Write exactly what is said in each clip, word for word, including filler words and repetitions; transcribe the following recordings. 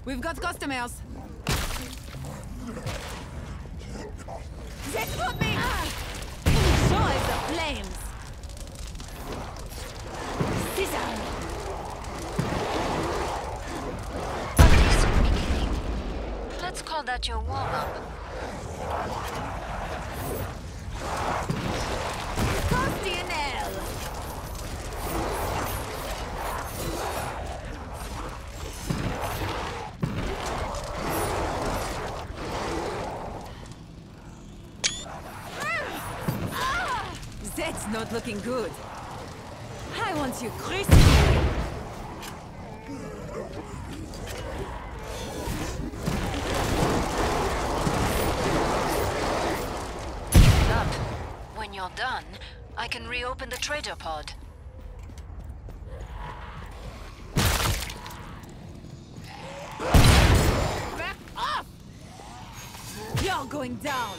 We've got customers. They got me! Ah! Enjoy the flames! Scissor! A decent beginning. Let's call that your warm-up. Costinel! That's not looking good. I want you crispy. Up. When you're done, I can reopen the trader pod. Back off! You're going down.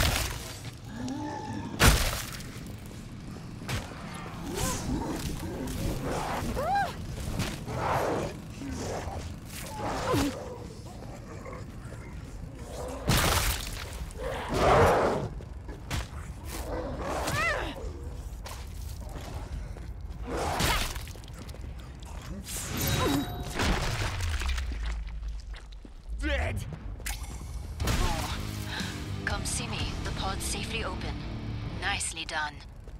Dead. Oh. Come see me. The pod's safely open. Nicely done.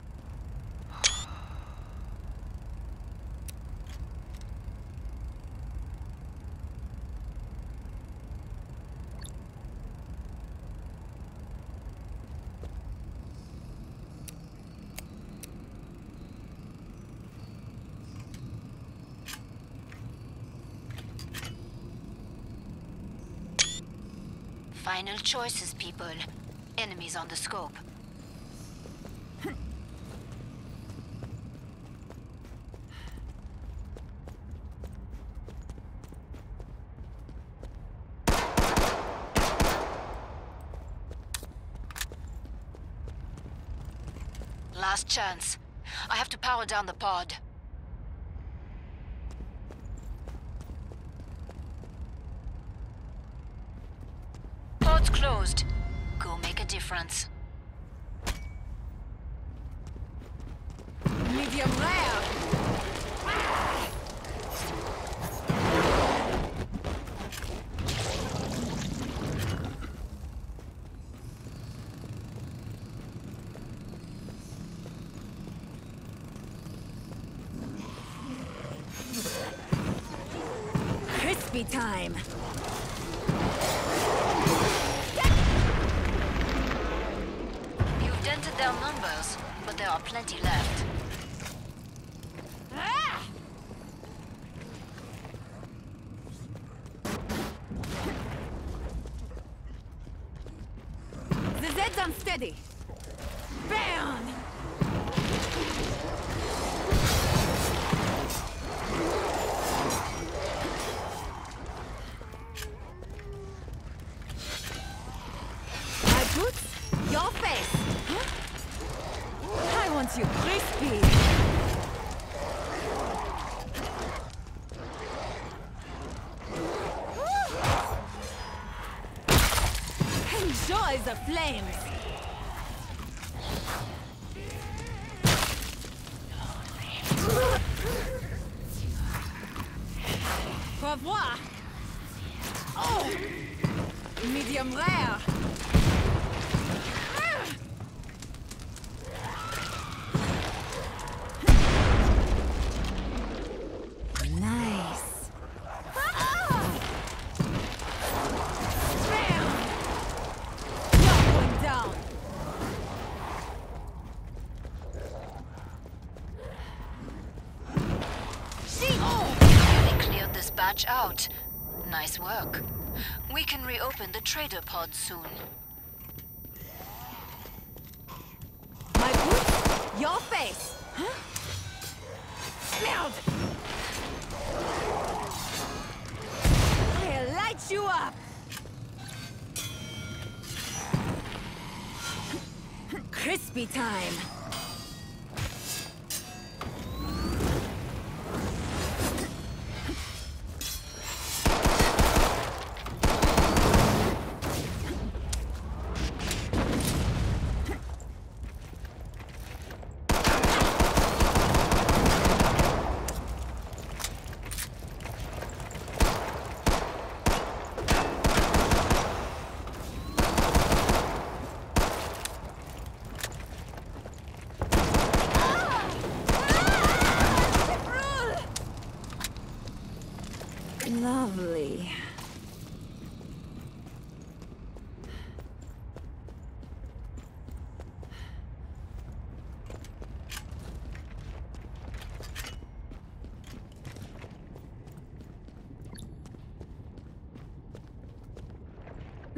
Final choices, people. Enemies on the scope. Last chance. I have to power down the pod. Pod's closed. Go make a difference. Medium rare. Crispy time. You've dented their numbers, but there are plenty left. Ah! The Zed's unsteady. Bam! My boots, your face. Huh? I want you crispy. Enjoy the flames. Au revoir. Oh, medium rare. Nice. Ah! Bam! You're going down. She oh! They cleared this batch out. Nice work. We can reopen the trader pod soon. My boots, your face. Huh? Smelled. I'll light you up. Crispy time.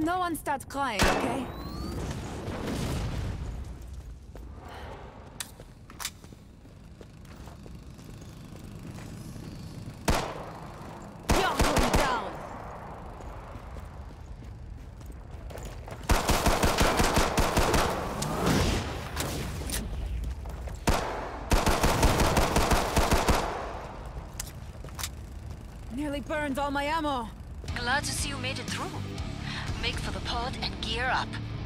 No one starts crying, okay? You're going down! Nearly burned all my ammo. Glad to see you made it through. Make for the pod and gear up.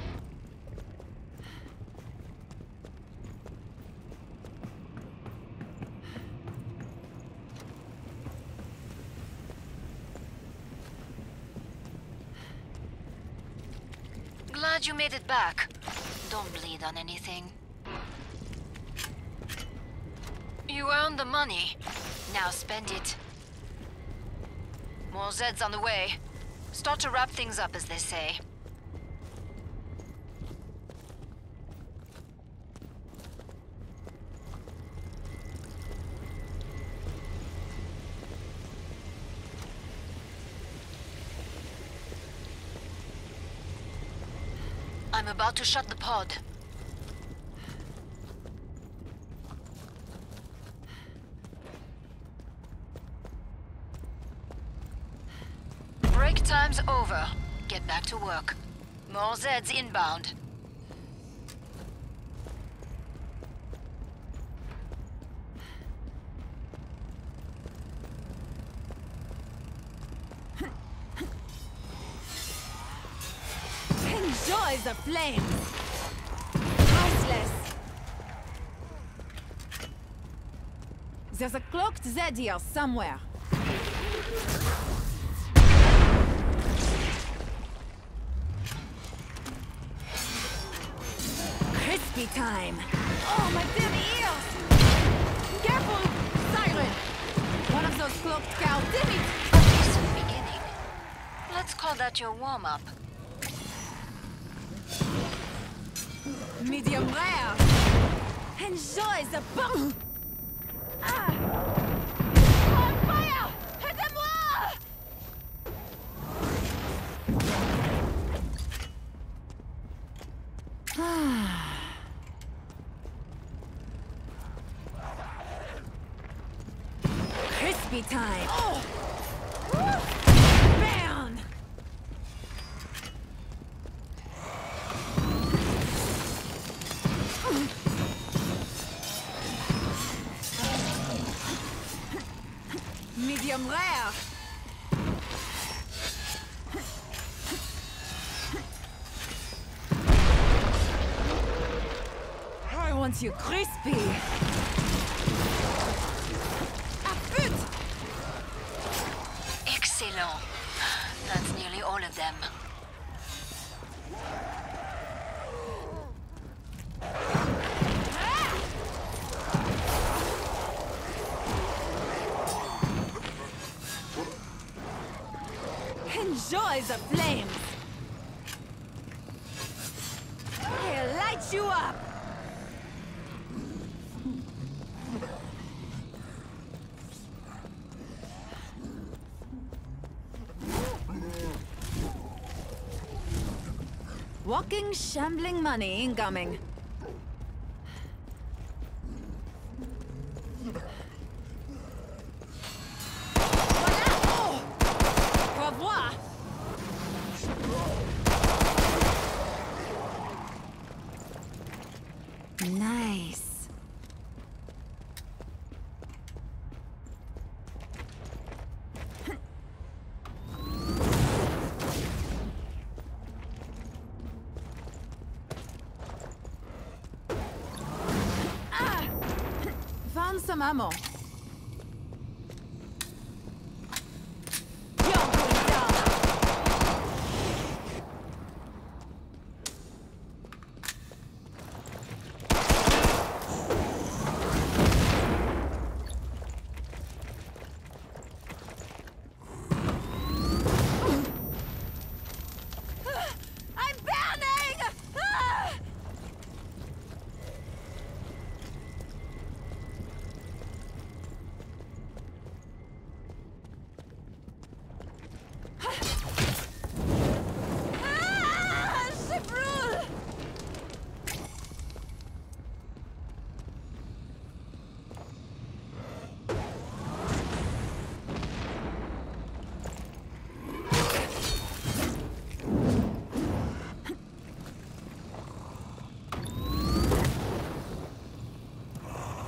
Glad you made it back. Don't bleed on anything. You earned the money. Now spend it. More Zeds on the way. Start to wrap things up, as they say. I'm about to shut the pod. Break time's over. Get back to work. More Zeds inbound. Enjoy the flames! Priceless! There's a cloaked Zed here somewhere. Crispy time! Oh, my dirty ears! Careful! Siren! One of those cloaked cows, damn it! A decent beginning. Let's call that your warm-up. Medium rare! Enjoy the bomb! Ah! On fire! Aidez-moi! Crispy time! Oh! Bam! Medium rare! I want you crispy! A put! Excellent. That's nearly all of them. Enjoy the flames! I'll light you up! Walking, shambling money incoming. Nice. Ah! Found some ammo.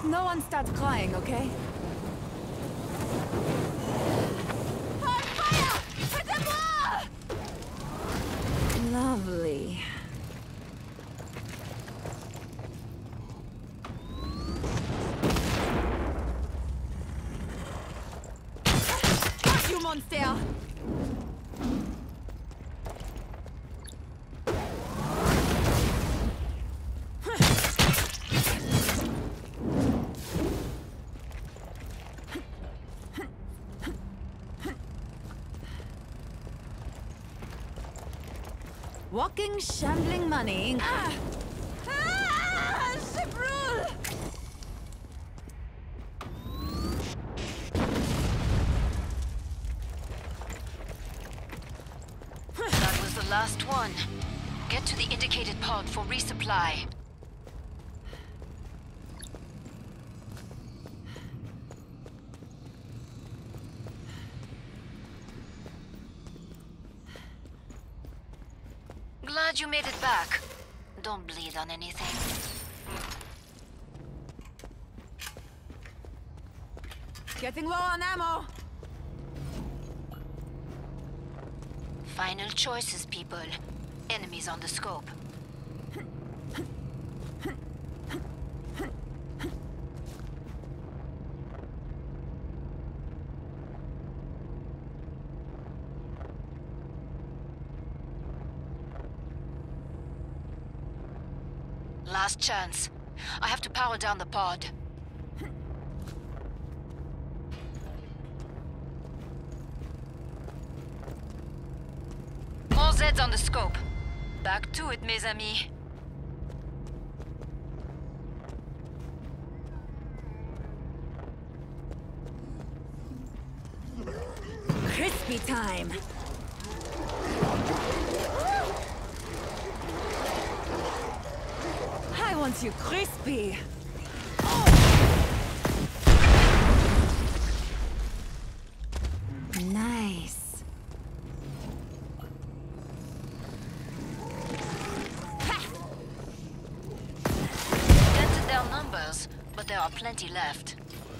no one starts crying, okay? On fire! Aidez-moi! Lovely. Got you, monster! Walking, shambling money. Ah! Ah! Je brûle! That was the last one. Get to the indicated pod for resupply. Glad you made it back. Don't bleed on anything. Getting low on ammo. Final choices, people. Enemies on the scope. Last chance. I have to power down the pod. More Zeds on the scope. Back to it, mes amis. Crispy time. I want you crispy. Oh. Nice. Dented their numbers, but there are plenty left.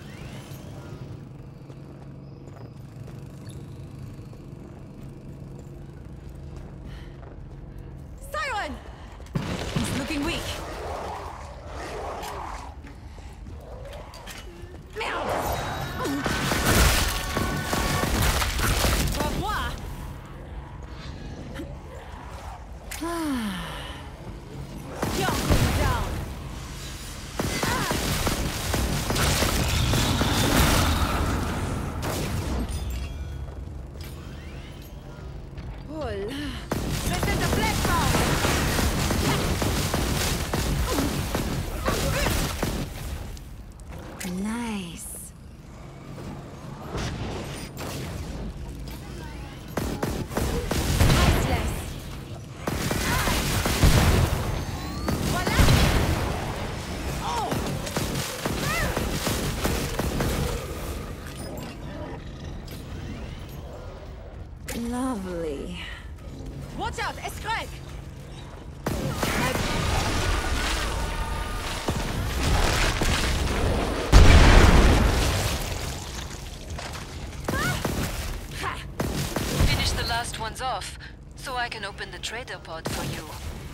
Siren! He's looking weak. Lovely. Watch out, Escrag! Finish the last ones off, so I can open the trader pod for you.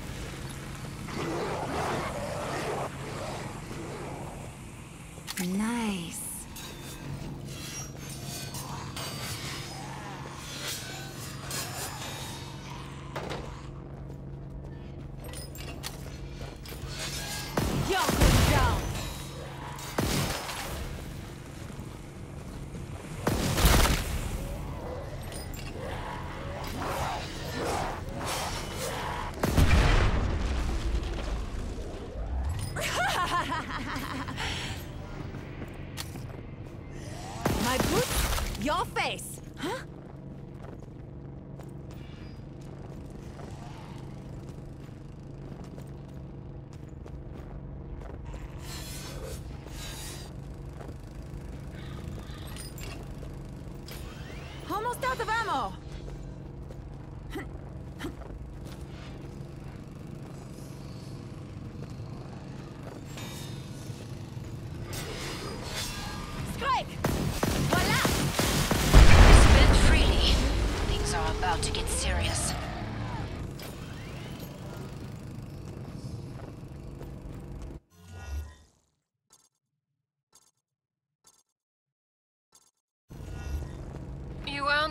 Nice. My boots, your face, huh? Almost out of ammo.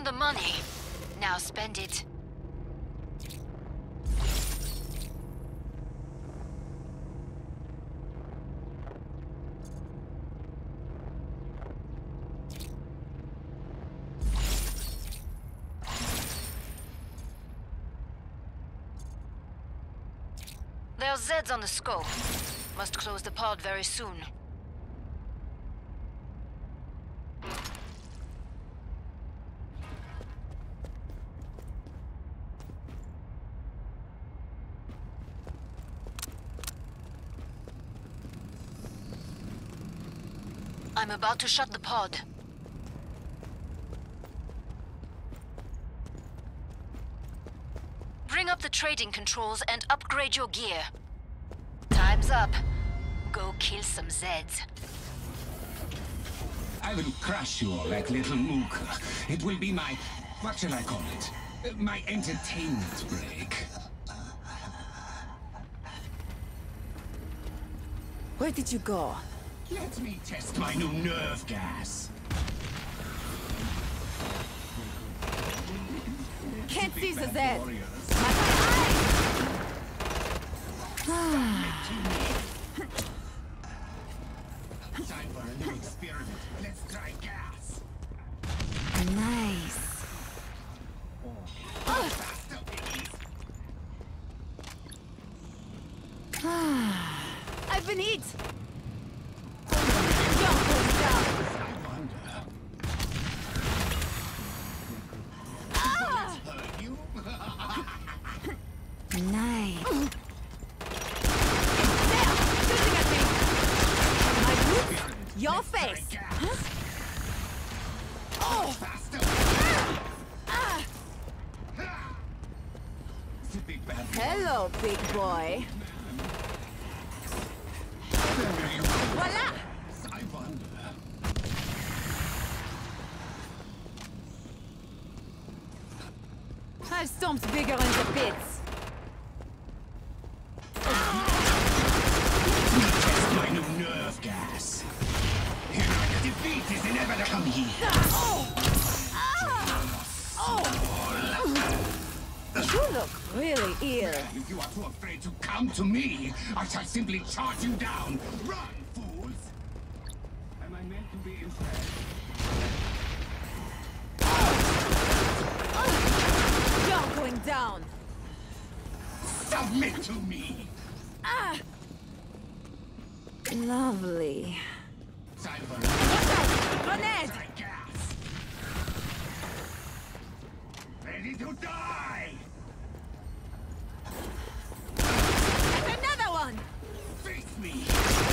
earned the money. Now spend it. There's Zeds on the scope. Must close the pod very soon. I'm about to shut the pod. Bring up the trading controls and upgrade your gear. Time's up. Go kill some Zeds. I will crush you all like little Mook. It will be my... what shall I call it? Uh, My entertainment break. Where did you go? Let me test my new nerve gas. Can't see the Zed. Warriors. Time for a new experiment. Let's try gas. Nice. Faster, please. I've been hit. Don't go down. I wonder. Ah! Hurt you? Nice. There, shooting at me. My boots, your face. Huh? Oh! Faster. Ah! It's a big bad boy. Hello, big boy. Voila! I wonder. I've stomped bigger in the pits. Test my new nerve gas. Defeat is inevitable. Come here. Oh! Ah! Oh! You look really ill. If you are too afraid to come to me, I shall simply charge you down. Run, fools! Am I meant to be impressed? You're going down. Submit to me! Ah! Lovely. Time for Watch out! Grenade! try gas. Ready to die! And another one! Face me!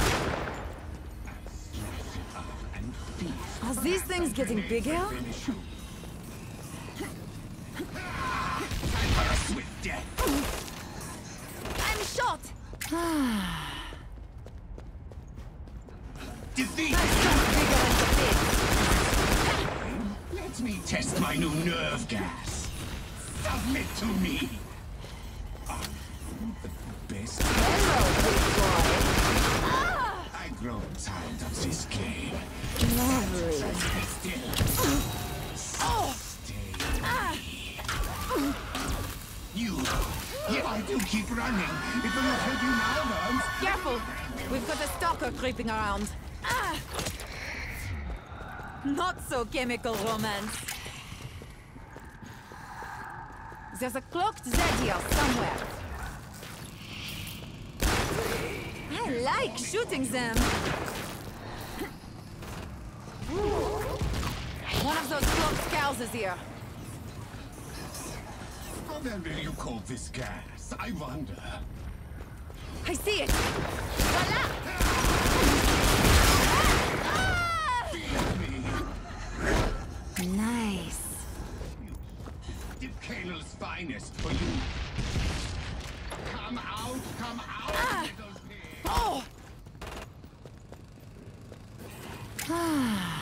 Slice it up and feast. Are these things getting bigger? Finish you. Time for a swift death. I'm shot! Defeat! Bigger in the pits. Let me test my new nerve gas. Submit to me. I'm the best. Hello, big boy. Ah! I grow tired of this game. Lovely. Stay still. Oh! Stay. Ah! You. Yeah, I do keep running. It will not help you now, Worms. Careful! We've got a stalker creeping around. Ah! Not so chemical romance. There's a cloaked Zed here somewhere. I like shooting them. One of those cloaked cows is here. How then will you call this gas? I wonder. I see it. Voila! Ah! Feed me. Nice. Decal's finest for you. Come out, come out, Ah! little pig. Oh! Ah.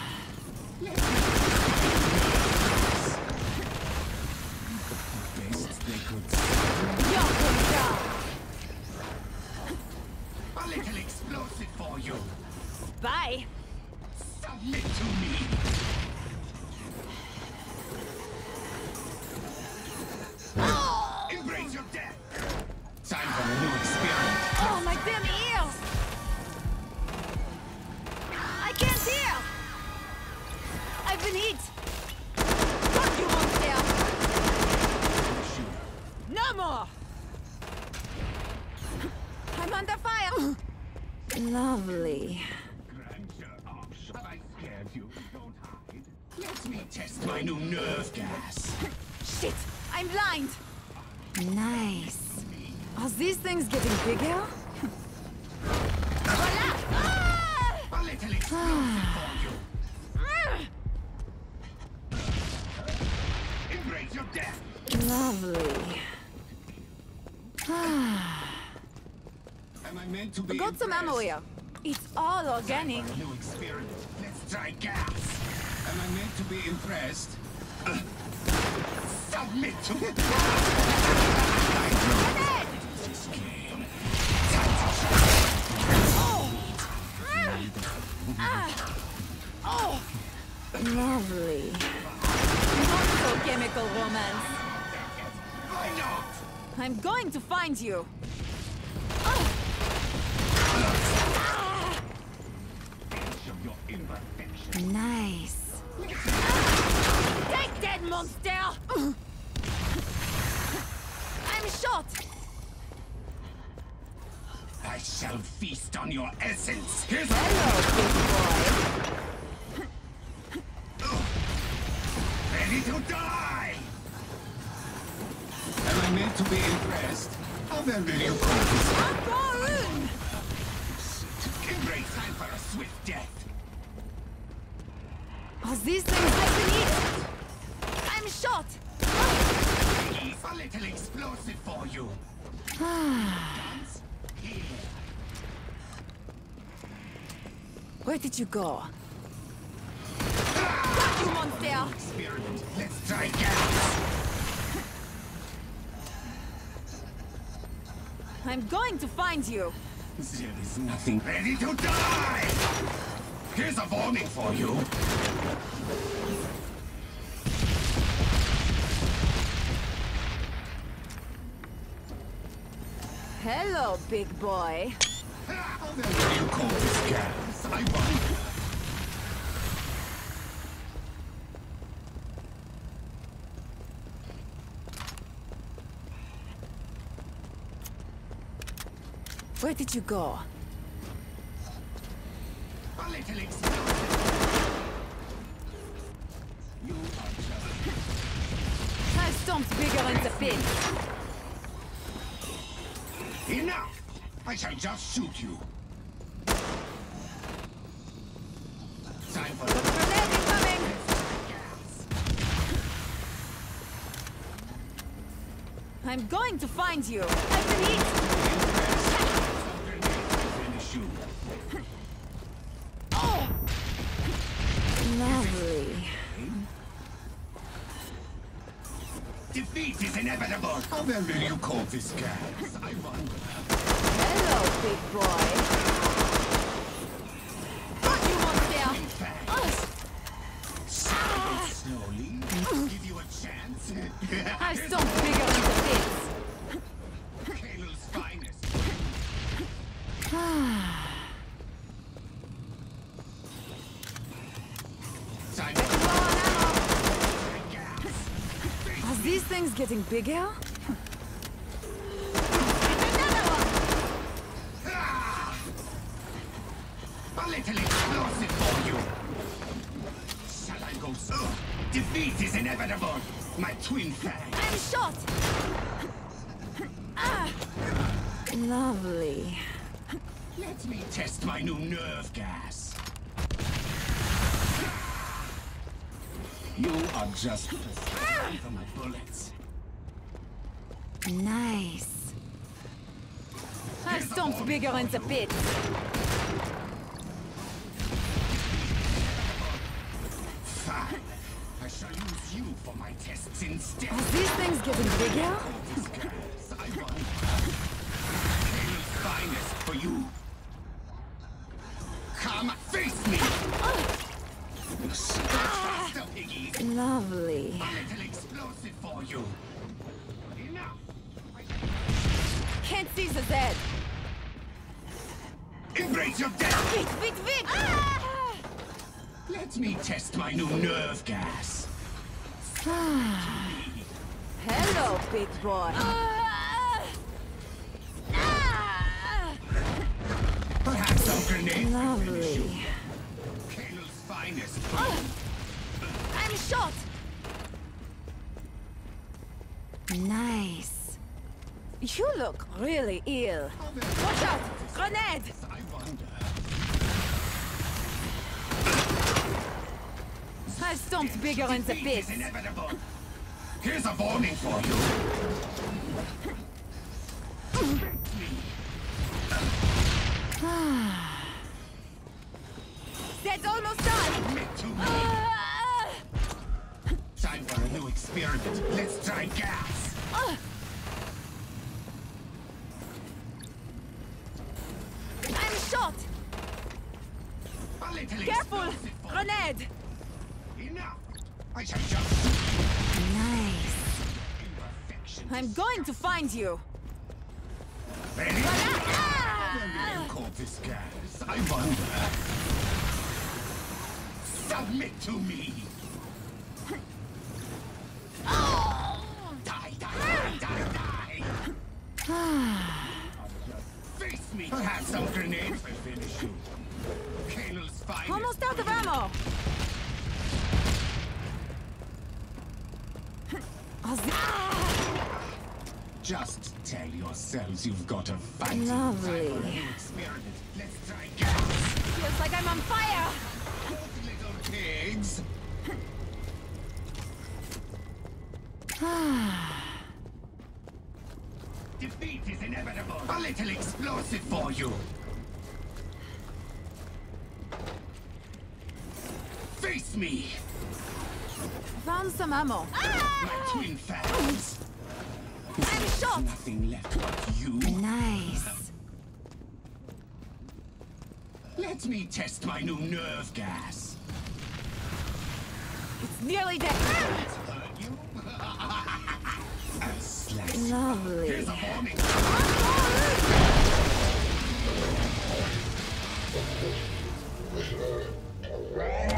Best they could. You're going down. A little explosive for you. Bye. Submit to me. Time for a new experiment. Oh, my damn ears! I can't hear! I've been hit! Fuck you, monster! No more! I'm under fire! Lovely. Grandeur option. Have I scared you? Don't hide. Let me test my new nerve gas. Shit! I'm blind! Nice. Are these things getting bigger? Voila! Ah! A little explosive for you. Embrace your death. Lovely. Am I meant to be Got some ammo impressed? here. It's all organic. For a new experiment. Let's try gas. Am I meant to be impressed? Uh, submit to it. This game. Oh! Ah! Oh! Lovely. Not so chemical romance. Why not? I'm going to find you. Oh! Show your imperfection. Nice. Take that, monster! I'm shot! I shall feast on your essence. Here's Hello, ready to die. Am I meant to be impressed? How then will you call this? big boy! I'm going! Embrace time for a swift death. Are these things I can eat? I'm shot! Please, a little explosive for you. Guns here. Where did you go? Fuck you, monster! Experiment. Let's try gas. I'm going to find you. There is nothing ready to die. Here's a warning for you. Hello, big boy. How the hell do you call this gas? I wonder. Where did you go? A little explosive. You are just... I stomped bigger in the pit. Enough! I shall just shoot you. Time for Grenade incoming! I'm going to find you. I've been hit. finish you. Oh! Lovely. Defeat is inevitable. How then will you call this gas? I wonder. Hello, big boy. Fuck you, monster! Slowly. Give you a chance. I stomped bigger in the pits. Kane's finest. Time for gas. Are these things getting bigger? A little explosive for you. Shall I go so? Defeat is inevitable. My twin fang. I'm shot! Ah! Lovely. Let me test my new nerve gas. You are just preparing for my bullets. Nice. I stomped bigger in the pit. Fine. I shall use you for my tests instead. Are these things getting bigger? This gas, I want. Kane's finest for you. Come face me. Faster, piggies. Lovely. A little explosive for you. Enough. can't see the Z. Embrace your death! Vite, vite, vite! Ah! Let me test my new nerve gas. Hello, big boy. Ah! Ah! Perhaps some grenade will finish you. Lovely. Kane's finest. Ah! I'm shot! Nice. You look really ill. Watch out! Grenade! I wonder. I stomped bigger in the Defeat pit. is inevitable. Here's a warning for you. That's almost done! Admit to me. Ah! Time for a new experiment. Let's try gas. Ah! I'm shot! A little Careful! explosive for Grenade! you. Enough. I shall just Nice. imperfection. I'm going to find you. Ready? Ah! When we caught this gas, I wonder. Submit to me. Oh! Die, die, die, die, die. Face me. Perhaps some grenades will finish you. Kane's finest. Almost out of ammo! Ah! Just tell yourselves you've got a fight. Lovely. Time for a new experiment. Let's try gas. Feels like I'm on fire! Both little pigs. Defeat is inevitable. A little explosive for you. Face me. Found some ammo. My twin fans. I'm shot! Nothing left but you. Nice. Let me test my new nerve gas. It's nearly dead. It's hurt you? A slice. Lovely. Here's a warning.